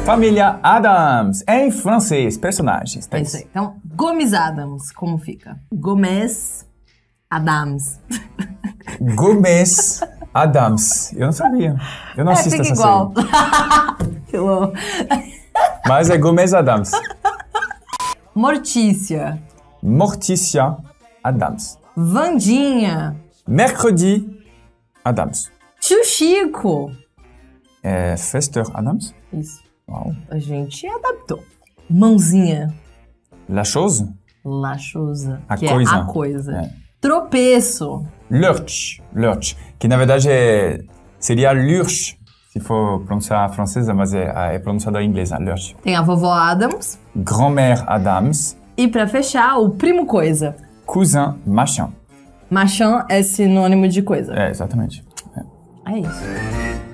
Família Adams, em francês, personagens. É isso aí. Então, Gomes Adams, como fica? Gomes Adams. Gomes Adams. Eu não sabia. Eu não assisto fica essa igual. série. Eu amo. Mas é Gomes Adams. Mortícia. Mortícia Adams. Vandinha. Mercredi Adams. Tio Chico. É Fester Adams. Isso. Uau. A gente adaptou. Mãozinha. La chose. La chose. A que coisa. é a coisa. É. Tropeço. Lurch. Lurch. Que na verdade seria lurch, se for pronunciar francesa, mas é pronunciado em inglês, lurch. Tem a vovó Adams. Grand-mère Adams. E pra fechar, o primo coisa. Cousin machin. Machin é sinônimo de coisa. É, exatamente. É isso.